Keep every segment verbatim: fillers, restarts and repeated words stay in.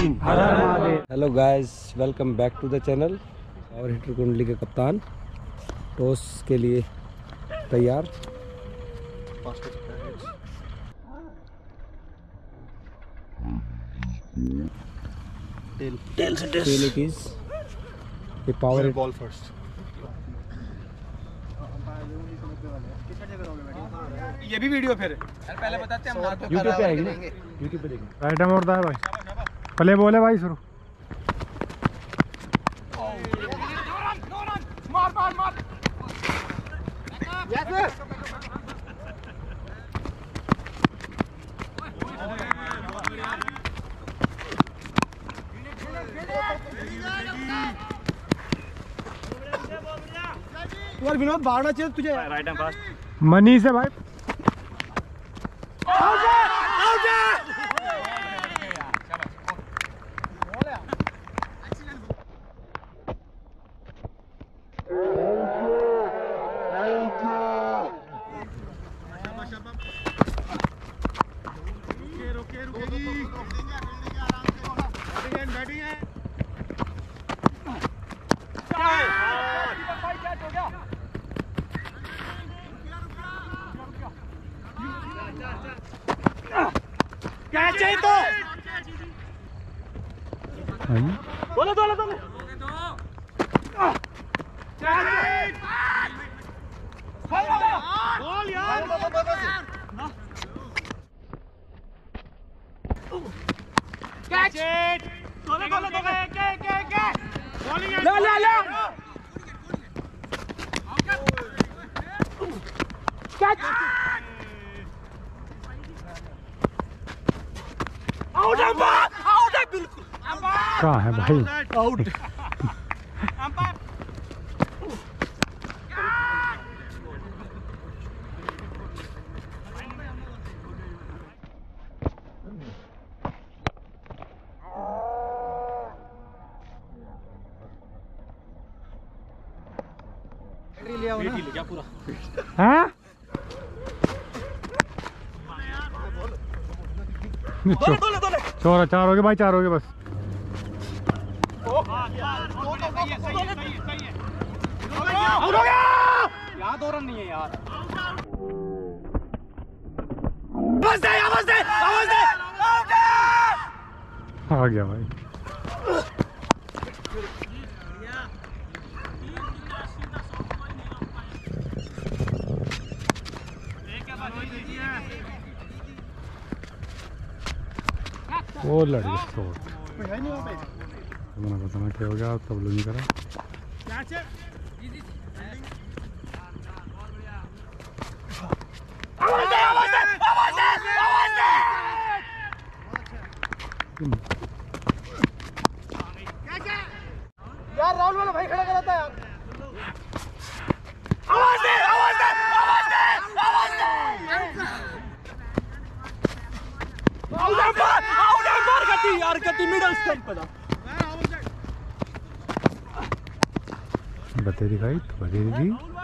बम हर हर Mahadev. Hello guys, welcome back to the channel. Power hitter कुंडली के कप्तान टॉस के लिए तैयार। टेल टेल से टेल इट इज ये पावर बॉल फर्स्ट। ये भी वीडियो फिर पहले बताते हैं हम यूट्यूब पे आएगी ना, यूट्यूब पे देखेंगे। राइट हैंड मोड़ता है भाई, पहले बोले भाई शुरू। मार मार मार यस यार विनोद भागना चाहिए तुझे। राइट हैंड फास्ट मनी से भाई आउट आउट रोके रुकेगी बैटिंग बैटिंग है। कैच है तो बोलो बोलो बोलो बॉल यार कैच बोलो बोलो बोलो के के के बॉलिंग ला ला ला कैच आउट अंपायर आउट है बिल्कुल अंपायर कहाँ है भाई आउट अंपायर लिया हो ना क्या पूरा हैं चौरा चार हो गए भाई, चार हो गए बस। यहाँ दो रन नहीं है यार। आ गया भाई। वो लड़ गया शॉट। मैंने बताना क्या हो गया, तब लोग नहीं करा। यार राहुल वाला भाई खड़ा कराता है यार। आवाज दे आवाज दे आवाज दे आवाज दे आउट अंपायर आउट अंपायर गति यार गति मिडिल स्टंप पे था। बते दिखाई बते दी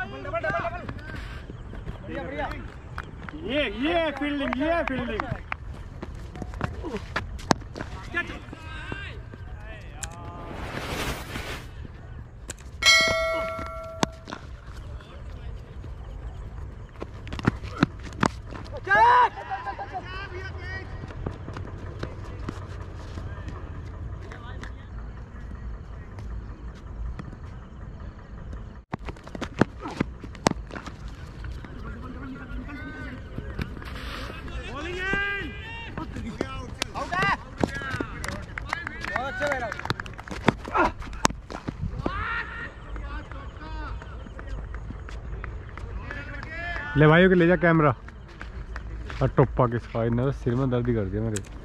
ये ये फील्डिंग ये फील्डिंग ले भाइयों के ले जा कैमरा और टोपा के सिर में दर्द कर दिया मेरे।